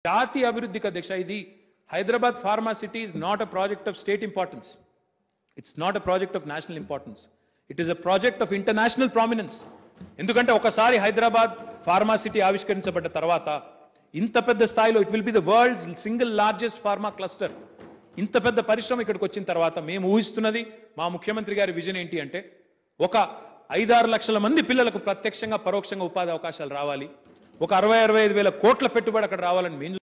జాతీయ అభివృద్ధికి అధ్యక్ష ఇది Hyderabad pharma city is not a project of state importance. It's not a project of national importance. It is a project of international prominence. ఎందుకంటే ఒకసారి Hyderabad pharma city ఆవిష్కరించబడ్డ తర్వాత ఇంత పెద్ద స్థాయిలో it will be the world's single largest pharma cluster. ఇంత పెద్ద పరిశ్రమ ఇక్కడికి వచ్చిన తర్వాత మేము ఊహిస్తున్నది, మా ముఖ్యమంత్రి గారి విజన్ ఏంటి అంటే ఒక 5-6 లక్షల మంది పిల్లలకు ప్రత్యక్షంగా పరోక్షంగా ఉపాధి అవకాశాలు రావాలి, ఒక 60-65 వేల కోట్ల పెట్టుబడి అక్కడ రావాలని మేము